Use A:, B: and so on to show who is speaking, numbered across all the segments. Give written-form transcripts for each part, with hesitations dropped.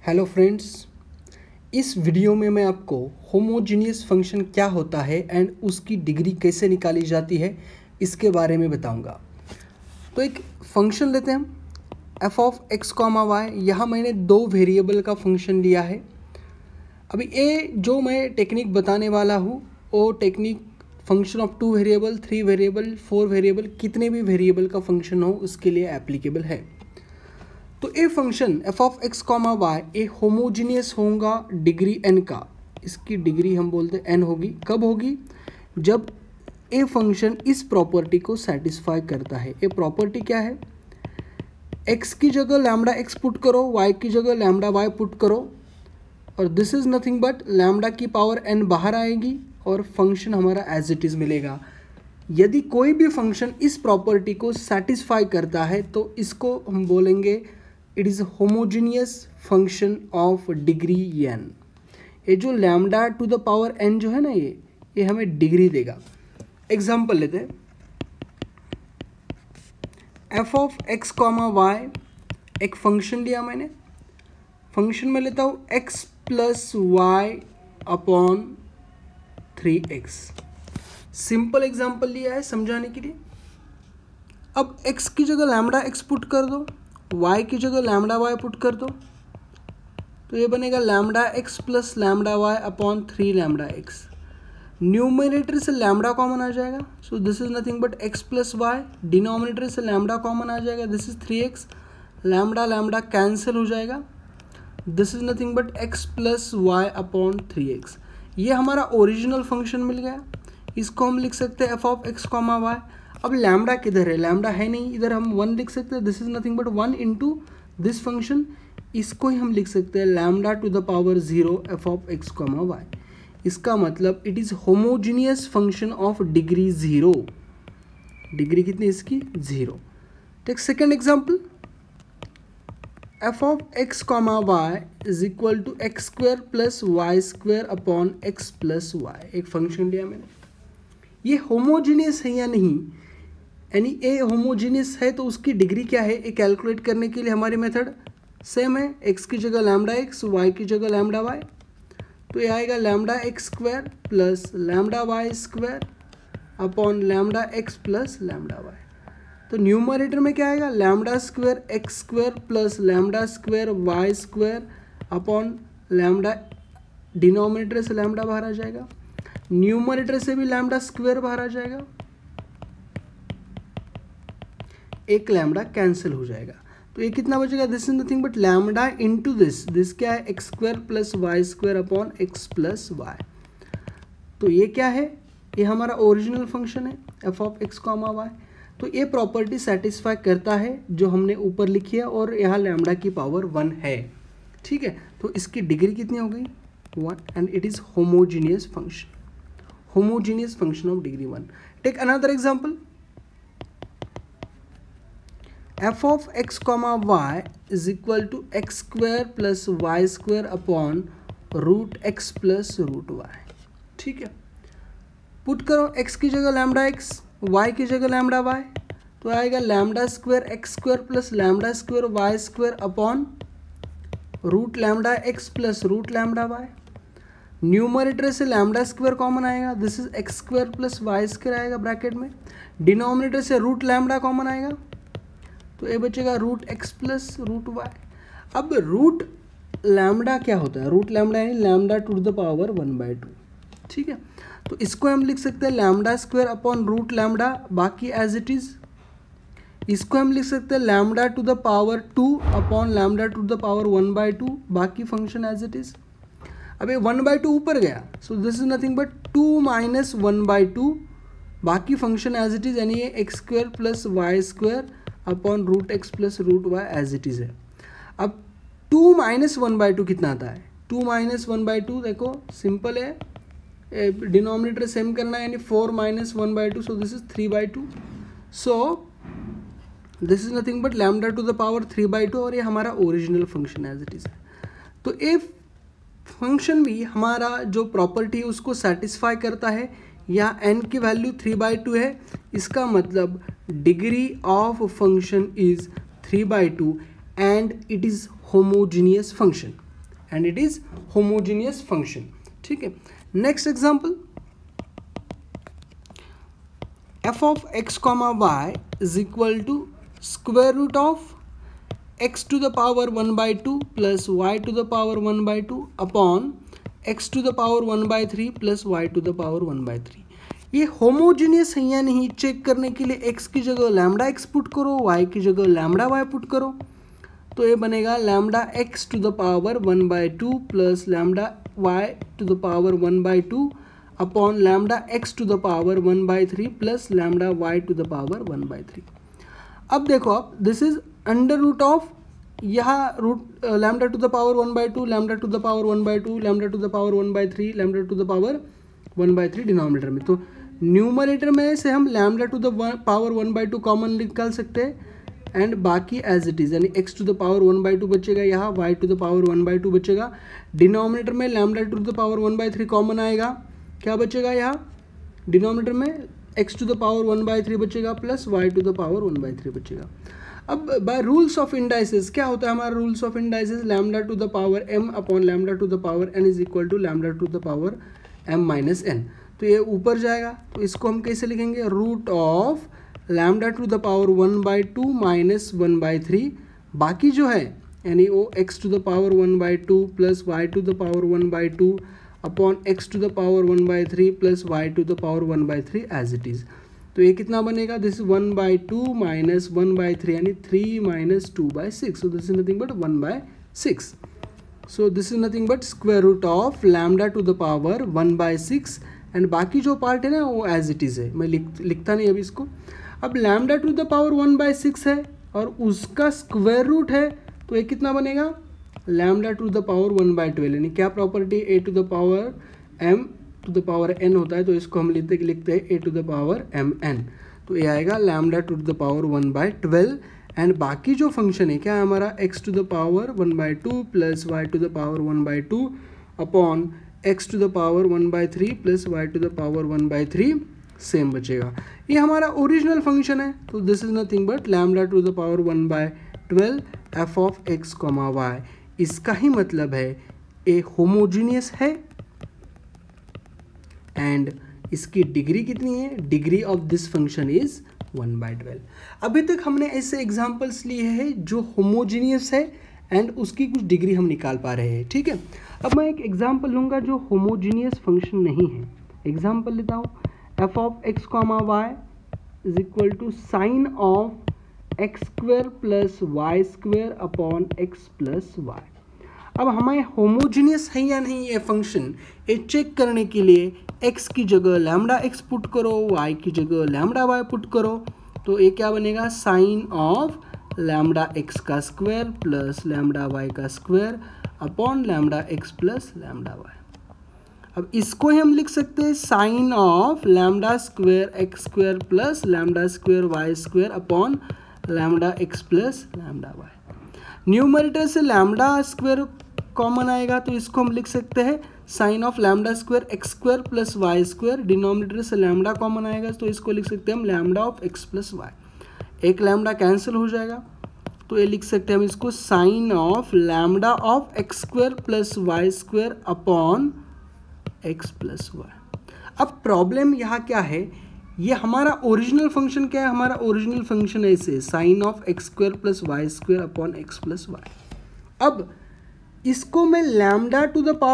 A: Hello friends, इस video में मैं आपको होमोजीनियस फंक्शन क्या होता है एंड उसकी डिग्री कैसे निकाली जाती है इसके बारे में बताऊंगा। तो एक फंक्शन लेते हैं हम F of x comma Y. यहाँ मैंने दो वेरिएबल का फंक्शन लिया है। अभी ये जो मैं टेक्निक बताने वाला हूँ वो technique function of 2 variable, 3 variable, 4 variable, कितने भी वेरिएबल का फंक्शन हो उसके लिए एप्लीकेबल है। तो a function F of x comma Y a homogeneous होगा डिग्री एन का। इसकी डिग्री हम बोलते हैं एन होगी। कब होगी? जब ए फंक्शन इस प्रॉपर्टी को सेटिस्फाई करता है। ये प्रॉपर्टी क्या है? एक्स की जगह लैम्डा एक्स पुट करो, वाई की जगह लैम्डा वाई पुट करो, और this is nothing but lambda की पावर एन बाहर आएगी और फंक्शन हमारा एज इट इज़ मिलेगा। यदि कोई भी फंक्शन इस प्रॉपर्टी को सेटिस्फाई करता है तो इसको हम बोलेंगे it is homogeneous function of degree N. ये जो lambda to the power N जो है ना, ये हमें डिग्री देगा। एग्जाम्पल लेते हैं, F of x comma Y एक फंक्शन लिया मैंने। फंक्शन में लेता हूँ X plus Y upon 3x। Simple example लिया है समझाने के लिए। अब x की जगह लैम्डा x पुट कर दो, y की जगह लैम्डा y पुट कर दो, तो ये बनेगा lambda x plus lambda y upon 3 lambda x। Numerator से लैम्डा कॉमन आ जाएगा, so this is nothing but x plus Y. Denominator से लैम्डा कॉमन आ जाएगा, this is 3x। Lambda lambda cancel हो जाएगा, this is nothing but x plus Y upon 3x। ये हमारा ओरिजिनल फंक्शन मिल गया। इसको हम लिख सकते हैं F of x comma Y. अब लैम्डा किधर है? लैम्डा है नहीं, इधर हम 1 लिख सकते हैं, this is nothing but 1 into this function. इसको ही हम लिख सकते हैं lambda to the power 0 F of x comma Y. इसका मतलब it is homogeneous function of degree 0। Degree कितनी इसकी? 0। Take second example, F of x comma Y is equal to X square plus Y square upon x plus Y. एक function लिया मैंने। ये homogeneous है या नहीं, यानी ए होमोजीनियस है तो उसकी डिग्री क्या है, ये कैलकुलेट करने के लिए हमारी मेथड सेम है। एक्स की जगह लैम्डा एक्स, वाई की जगह लैम्डा वाई, तो ये आएगा lambda X square plus lambda Y square upon lambda x plus lambda Y. तो न्यूमरेटर में क्या आएगा? Lambda square x square plus lambda square Y square upon lambda. Denominator से लैम्डा बाहर आ जाएगा, न्यूमरेटर से भी लैम्डा स्क्वायर बाहर आ जाएगा, एक लैम्डा कैंसिल हो जाएगा। तो ये कितना बचेगा? This is nothing but lambda into this क्या है? X square plus Y square upon x plus Y. तो ये क्या है? ये हमारा ओरिजिनल फंक्शन है F of x comma Y. तो ये प्रॉपर्टी सेटिस्फाई करता है जो हमने ऊपर लिखी है, और यहाँ लैम्डा की पावर 1 है। ठीक है, तो इसकी डिग्री कितनी हो गई? 1, and it is homogeneous function, homogeneous function of degree 1। Take another example, F of x comma Y is equal to X square plus Y square upon root X plus root Y. ठीक है, put करो x की जगह lambda x, Y की जगह lambda Y, तो आएगा lambda square x square plus lambda square Y square upon root lambda x plus root lambda Y. Numerator से लैम्डा स्क्वायर कॉमन आएगा, this is X square plus Y square आएगा bracket में। Denominator से root lambda common आएगा, तो ये बचेगा root X plus root Y. अब रूट लैम्डा क्या होता है? रूट लैम्डा यानी लैम्डा टू द पावर 1/2। ठीक है, तो इसको हम लिख सकते हैं lambda square upon root lambda, बाकी एज इट इज। इसको हम लिख सकते हैं lambda to the power 2 upon lambda to the power 1/2, बाकी फंक्शन एज इट इज। अब ये 1/2 ऊपर गया, so this is nothing but 2 minus 1/2, बाकी फंक्शन एज इट इज, यानी ये X square plus Y square upon root X plus root Y as it is है। अब 2 माइनस 1/2 कितना आता है? 2 माइनस 1/2 देखो सिंपल है, डिनोमिनेटर सेम करना है, यानी 4 minus 1/2, so this is 3/2। So this is nothing but lambda to the power 3/2, और ये हमारा original function as it is है। तो ये फंक्शन भी हमारा जो प्रॉपर्टी है उसको सेटिस्फाई करता है। या n की वैल्यू 3/2 है, इसका मतलब degree of function is 3/2 and it is homogeneous function. And it is homogeneous function. ठीक है, next example, f of x comma y is equal to square root of x to the power 1 by 2 plus y to the power 1 by 2 upon x to the power 1 by 3 plus y to the power 1 by 3। ये homogeneous है या नहीं check करने के लिए x की जगह lambda x put करो, y की जगह लैम्डा y पुट करो, तो ये बनेगा lambda x to the power 1 by 2 plus lambda y to the power 1 by 2 upon lambda x to the power 1 by 3 plus lambda y to the power 1 by 3। अब देखो आप, this is under root of, यहाँ root lambda to the power 1 by 2, lambda to the power 1 by 2, lambda to the power 1 by 3, lambda to the power 1 by 3 denominator में। तो numerator में से हम lambda to the power 1 by 2 common निकाल सकते हैं and बाकी एज इट इज़, यानी x to the power 1 by 2 बचेगा, यहाँ y to the power 1 by 2 बचेगा। डिनोमिनेटर में lambda to the power 1 by 3 common आएगा, क्या बचेगा यहाँ डिनोमिनेटर में x to the power 1 by 3 बचेगा plus y to the power 1 by 3 बचेगा। अब बाय रूल्स ऑफ इंडाइसेस क्या होता है हमारा rules of indices, lambda to the power m upon lambda to the power n is equal to lambda to the power m minus n। तो ये ऊपर जाएगा, तो इसको हम कैसे लिखेंगे, root of lambda to the power 1 by 2 minus 1 by 3, बाकी जो है यानी वो x to the power 1 by 2 plus y to the power 1 by 2 upon x to the power 1 by 3 plus y to the power 1 by 3 as it is. तो ये कितना बनेगा, this is 1 by 2 minus 1 by 3 यानी 3 minus 2 by 6, so this is nothing but 1 by 6। So this is nothing but square root of lambda to the power 1 by 6 and बाकी जो part है ना वो एज इट इज़ है, मैं लिखता नहीं अभी इसको। अब lambda to the power 1 by 6 है और उसका स्क्वायर रूट है, तो ये कितना बनेगा, lambda to the power 1 by 12, यानी क्या property, a to the power m to the power n होता है, तो इसको हम लिखते हैं a to the power mn। तो ये आएगा lambda to the power 1 by 12 and बाकी जो फंक्शन है क्या है हमारा, x to the power 1 by 2 plus y to the power 1 by 2 upon x to the power 1 by 3 plus y to the power 1 by 3 same बचेगा। ये हमारा original function है, तो this is nothing but lambda to the power 1 by 12 f of x, y। इसका ही मतलब है a homogeneous है एंड इसकी डिग्री कितनी है, degree of this function is 1 by 12। अभी तक हमने ऐसे एग्जांपल्स लिए हैं जो होमोजीनियस है एंड उसकी कुछ डिग्री हम निकाल पा रहे हैं। ठीक है, अब मैं एक एग्जांपल लूँगा जो होमोजीनियस फंक्शन नहीं है। एग्जांपल लेता हूँ, f ऑफ x कॉमा y is equal to sine of X square plus Y square upon x plus Y. अब हमारे होमोजीनियस है या नहीं ये फंक्शन, ये चेक करने के लिए x की जगह लैम्डा x पुट करो, y की जगह लैम्डा y पुट करो, तो ये क्या बनेगा, साइन ऑफ लैम्डा x का स्क्वायर प्लस लैम्डा y का square upon lambda x plus lambda y। अब इसको ही हम लिख सकते हैं sine of lambda square x square plus lambda square Y square upon lambda x plus lambda Y. Numerator से लैम्डा स्क्वायर कॉमन आएगा तो इसको हम लिख सकते हैं sine of lambda square x square plus Y square. Denominator से lambda common आएगा तो इसको लिख सकते हैं हम lambda of x plus Y. एक लैम्डा कैंसिल हो जाएगा तो ये लिख सकते हैं हम इसको sine of lambda of x square plus Y square upon x plus Y. अब प्रॉब्लम यहाँ क्या है, ये हमारा ओरिजिनल फंक्शन क्या है, हमारा ओरिजिनल फंक्शन ऐसे sine of x square plus Y square upon x plus Y. अब इसको मैं lambda to the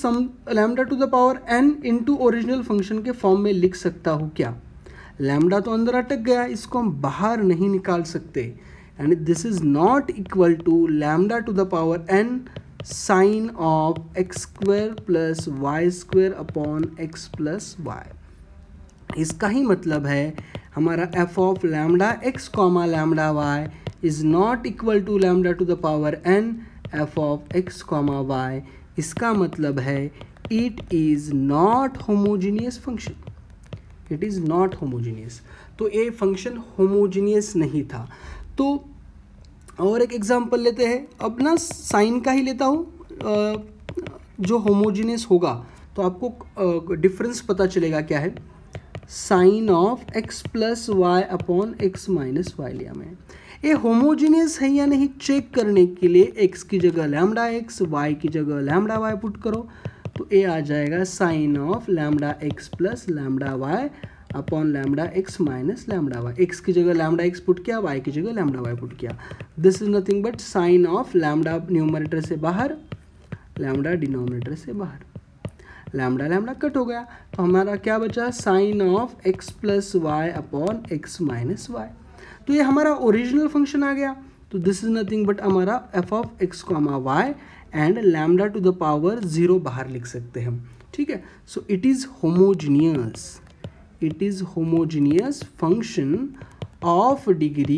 A: power n into original function के फॉर्म में लिख सकता हूँ क्या। लैम्डा तो अंदर अटक गया, इसको हम बाहर नहीं निकाल सकते, and this is not equal to lambda to the power n sine of x square plus Y square upon x plus y. इसका ही मतलब है हमारा f of lambda x comma lambda y is not equal to lambda to the power n f of x comma Y. इसका मतलब है it is not homogeneous function, it is not homogeneous. तो ये फंक्शन होमोजीनियस नहीं था। तो और एक एग्जांपल लेते हैं, अब ना साइन का ही लेता हूँ जो होमोजीनियस होगा तो आपको डिफरेंस पता चलेगा क्या है। Sine of x plus Y upon x minus y लिया मैं। ये होमोजीनियस है या नहीं चेक करने के लिए x की जगह लैम्डा एक्स, y की जगह लैम्डा वाई पुट करो, तो ये आ जाएगा sine of lambda x plus lambda y upon lambda x minus lambda y. X की जगह लैम्डा एक्स पुट किया, वाई की जगह लैम्डा वाई पुट किया। This is nothing but sine of lambda numerator से बाहर, लैम्डा डिनोमिनेटर से बाहर, लैम्डा लैम्डा कट हो गया, तो हमारा क्या बचा, sine of x plus Y upon x minus y. तो ये हमारा ओरिजिनल फंक्शन आ गया। तो दिस इज नथिंग बट हमारा f of x comma y and lambda to the power 0 बाहर लिख सकते हैं हम, ठीक है। So it is homogeneous, it is homogeneous function of degree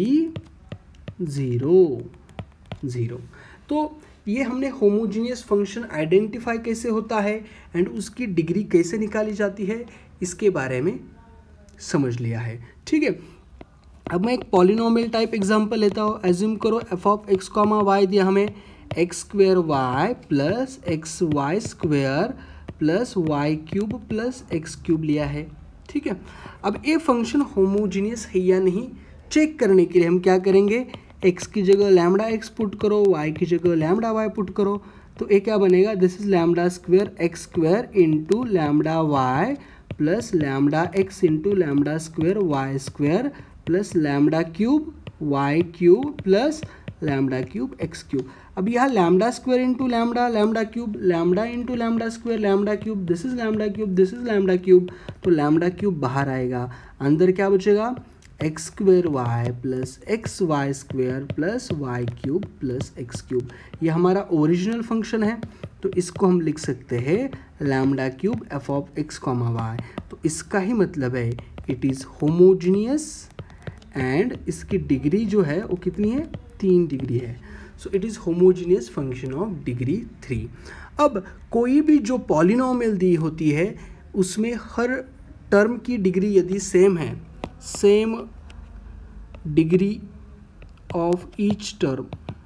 A: 0। तो ये हमने होमोजीनियस फंक्शन आइडेंटिफाई कैसे होता है एंड उसकी डिग्री कैसे निकाली जाती है इसके बारे में समझ लिया है, ठीक है। अब मैं एक पॉलिनोमियल टाइप एग्जांपल लेता हूँ। एज्यूम करो f of x comma y दिया हमें x square y plus x y square plus y cube plus x cube लिया है, ठीक है। अब ये फंक्शन होमोजीनियस है या नहीं चेक करने के लिए हम क्या करेंगे, x की जगह लैम्डा एक्स पुट करो, y की जगह लैम्डा वाई पुट करो, तो ये क्या बनेगा, this is lambda square x square into lambda y plus lambda x into lambda square y square plus lambda cube y cube plus lambda cube x cube. अब यहाँ lambda square into lambda, lambda cube, lambda into lambda square, lambda cube, this is lambda cube, this is lambda cube, तो lambda cube बाहर आएगा, अंदर क्या बचेगा, x square y plus x y square plus y cube plus x cube. ये हमारा original function है, तो इसको हम लिख सकते हैं lambda cube f of x comma Y. तो इसका ही मतलब है इट इज़ होमोजीनियस एंड इसकी डिग्री जो है वो कितनी है, 3 डिग्री है। So it is homogeneous function of degree 3। अब कोई भी जो पॉलिनोमियल दी होती है उसमें हर टर्म की डिग्री यदि सेम है, same degree of each term,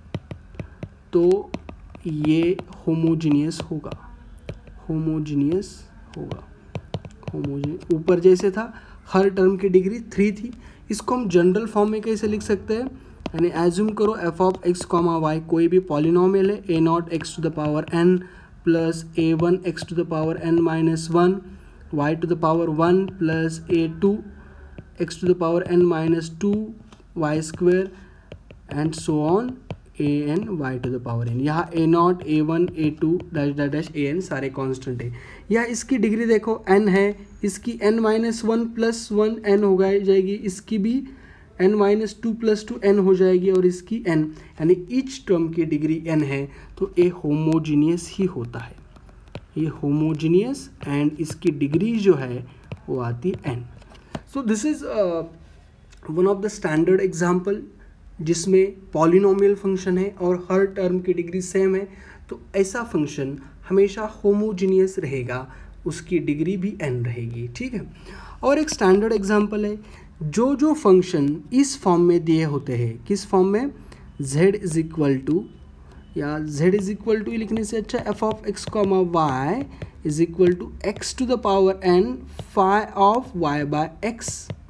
A: तो ये होमोजीनियस होगा, होमोजीनियस होगा, होमोजीनियस। ऊपर जैसे था हर टर्म की डिग्री 3 थी, इसको हम जनरल फॉर्म में कैसे लिख सकते हैं, यानी एज्यूम करो f of x comma y कोई भी पॉलिनोमियल है, a naught x to the power n plus a1 x to the power n minus 1 y to the power 1 plus a2 x to the power n minus 2 y square and so on a n y to the power n। यहाँ a naught a1 a2 dash dash dash a n सारे constant है। यहाँ इसकी degree देखो n है, इसकी n minus 1 plus 1 n हो जाएगी, इसकी भी n माइनस 2 प्लस 2 n हो जाएगी और इसकी n, यानी ईच टर्म की डिग्री n है, तो ये होमोजीनियस ही होता है, ये होमोजीनियस एंड इसकी डिग्री जो है वो आती n। So this is one of the standard example जिसमें पॉलिनोमियल फंक्शन है और हर टर्म की डिग्री सेम है, तो ऐसा फंक्शन हमेशा होमोजीनियस रहेगा, उसकी डिग्री भी n रहेगी, ठीक है। और एक स्टैंडर्ड एग्जाम्पल है, जो फंक्शन इस फॉर्म में दिए होते हैं, किस फॉर्म में, z इज इक्वल टू, या z इज इक्वल टू लिखने से अच्छा f of x comma Y is equal to x to the power n phi of y by x,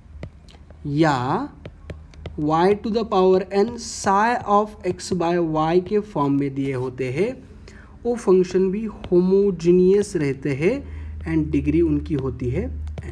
A: या y to the power n psi of x by y के form में दिए होते हैं, वो फंक्शन भी होमोजीनियस रहते हैं एंड डिग्री उनकी होती है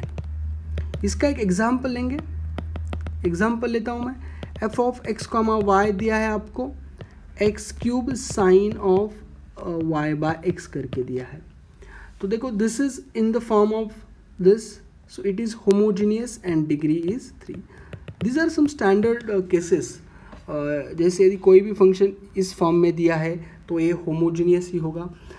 A: n। इसका एक एग्जाम्पल लेंगे, एग्जाम्पल लेता हूँ मैं, f of x comma y दिया है आपको, x cube sine of y by x करके दिया है, तो देखो this is in the form of this, so it is homogeneous and degree is 3। These are some standard cases, जैसे यदि कोई भी फंक्शन इस फॉर्म में दिया है तो ये होमोजीनियस ही होगा।